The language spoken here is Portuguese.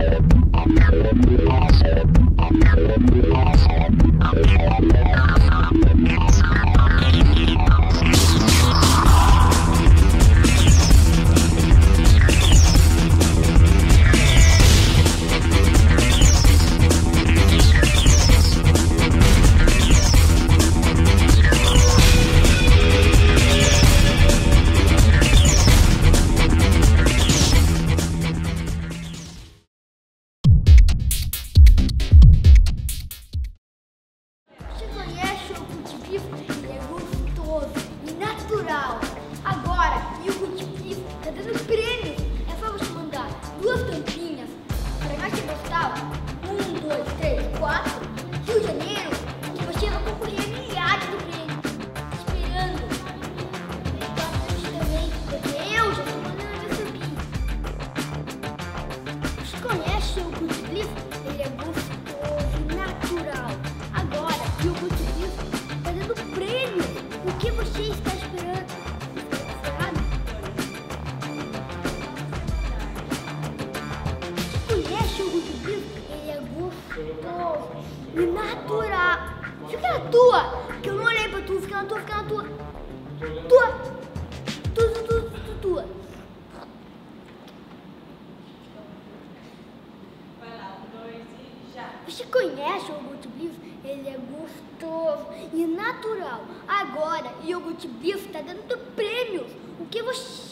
E natural. Fica na tua. Que eu não olhei pra tu. Fica na tua, fica na tua. Tua. Vai lá, 1, 2 e já. Você conhece o iogurte Bliss? Ele é gostoso e natural. Agora, o iogurte Bliss tá dando prêmios. O que você